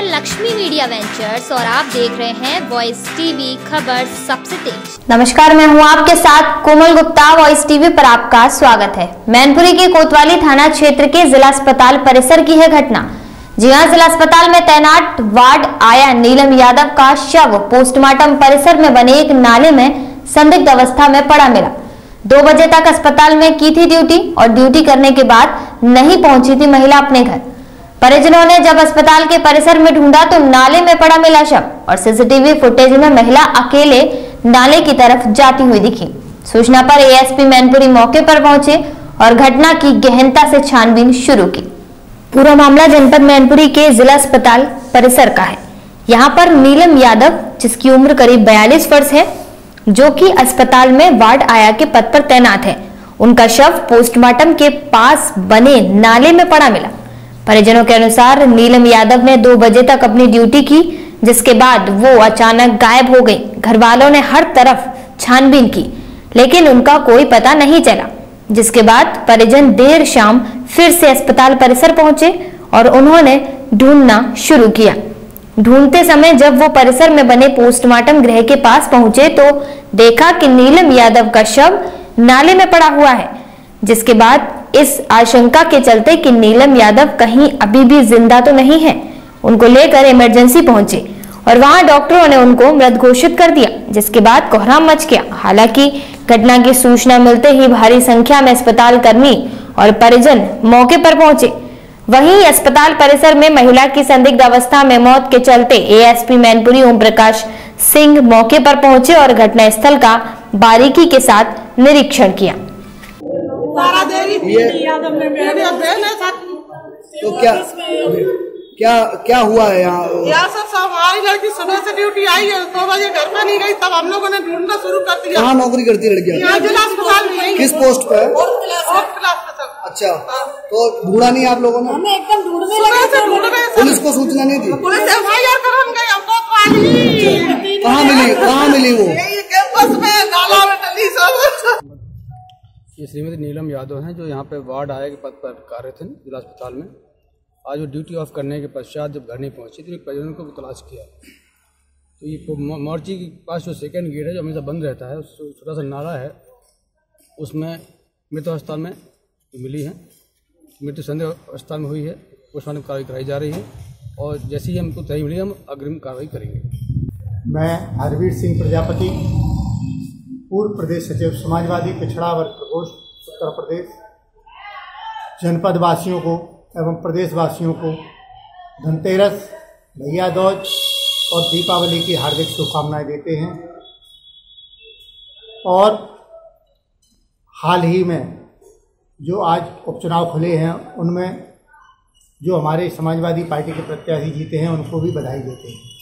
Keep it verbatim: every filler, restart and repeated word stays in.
Lakshmi media ventures और आप देख रहे हैं वॉइस टीवी, खबर सबसे तेज। नमस्कार, मैं हूं आपके साथ कोमल गुप्ता। वॉइस टीवी पर आपका स्वागत है। मैनपुरी के कोतवाली थाना क्षेत्र के जिला अस्पताल परिसर की है घटना। जी हां, जिला अस्पताल में तैनात वार्ड आया नीलम यादव का शव पोस्टमार्टम परिसर में बने एक नाले में संदिग्ध अवस्था में पड़ा मिला। दो बजे तक अस्पताल में की थी ड्यूटी और ड्यूटी करने के बाद नहीं पहुंची थी महिला अपने घर। परिजनों ने जब अस्पताल के परिसर में ढूंढा तो नाले में पड़ा मिला शव और सीसीटीवी फुटेज में महिला अकेले नाले की तरफ जाती हुई दिखी। सूचना पर एएसपी मैनपुरी मौके पर पहुंचे और घटना की गहनता से छानबीन शुरू की। पूरा मामला जनपद मैनपुरी के जिला अस्पताल परिसर का है। यहाँ पर नीलम यादव, जिसकी उम्र करीब बयालीस वर्ष है, जो कि अस्पताल में वार्ड आया के पद पर तैनात है, उनका शव पोस्टमार्टम के पास बने नाले में पड़ा मिला। परिजनों के अनुसार नीलम यादव ने दो बजे तक अपनी ड्यूटी की, जिसके बाद वो अचानक गायब हो गई। घर वालों ने हर तरफ छानबीन की, लेकिन उनका कोई पता नहीं चला। जिसके बाद परिजन देर शाम फिर से अस्पताल परिसर पहुंचे और उन्होंने ढूंढना शुरू किया। ढूंढते समय जब वो परिसर में बने पोस्टमार्टम गृह के पास पहुंचे तो देखा कि नीलम यादव का शव नाले में पड़ा हुआ है। जिसके बाद इस आशंका के चलते कि नीलम यादव कहीं अभी भी जिंदा तो नहीं है, उनको लेकर इमरजेंसी पहुंचे और वहां डॉक्टरों ने उनको मृत घोषित कर दिया। जिसके बाद कोहराम मच गया। हालांकि घटना की सूचना मिलते ही भारी संख्या में अस्पताल कर्मी और परिजन मौके पर पहुंचे। वहीं अस्पताल परिसर में महिला की संदिग्ध अवस्था में मौत के चलते एएसपी मैनपुरी ओम प्रकाश सिंह मौके पर पहुंचे और घटना स्थल का बारीकी के साथ निरीक्षण किया। तो क्या क्या क्या हुआ है यहाँ? यहाँ सर सब हमारी लड़की सुबह से ड्यूटी आई है, दो बजे घर पर नहीं गई, तब हम लोगों ने ढूंढना शुरू कर दिया। कहाँ नौकरी करती है लड़कियाँ? यहाँ जिला अस्पताल में। किस पोस्ट पे? फोर्थ क्लास पे सर। अच्छा, तो ढूंढा नहीं आप लोगों ने? हमने एकदम ढूंढने लगे। पुलिस को सूचना नहीं दी? पुलिस एफ आई आर कर गई हमको। कहाँ मिली कहाँ मिली वो? कैंपस में नाला में डली सब। ये श्रीमती नीलम यादव हैं, जो यहाँ पे वार्ड आया के पद पर कार्य थे जिला अस्पताल में। आज वो ड्यूटी ऑफ करने के पश्चात जब घर नहीं पहुंची तो परिजनों को तलाश किया तो ये मोर्ची के पास जो सेकंड गेट है, जो हमेशा बंद रहता है, छोटा सा नाला है, उसमें मृत अवस्था में मिली है। मृत्यु संदेह अवस्था में हुई है। पोस्टमार्टम कार्रवाई कराई जा रही है और जैसे ही हमको तय मिली हम अग्रिम कार्रवाई करेंगे। मैं हरवीर सिंह प्रजापति, पूर्व प्रदेश सचिव समाजवादी पिछड़ा वर्ग प्रकोष्ठ उत्तर प्रदेश, जनपद वासियों को एवं प्रदेशवासियों को धनतेरस, भैया दूज और दीपावली की हार्दिक शुभकामनाएं देते हैं। और हाल ही में जो आज उपचुनाव खुले हैं, उनमें जो हमारे समाजवादी पार्टी के प्रत्याशी जीते हैं, उनको भी बधाई देते हैं।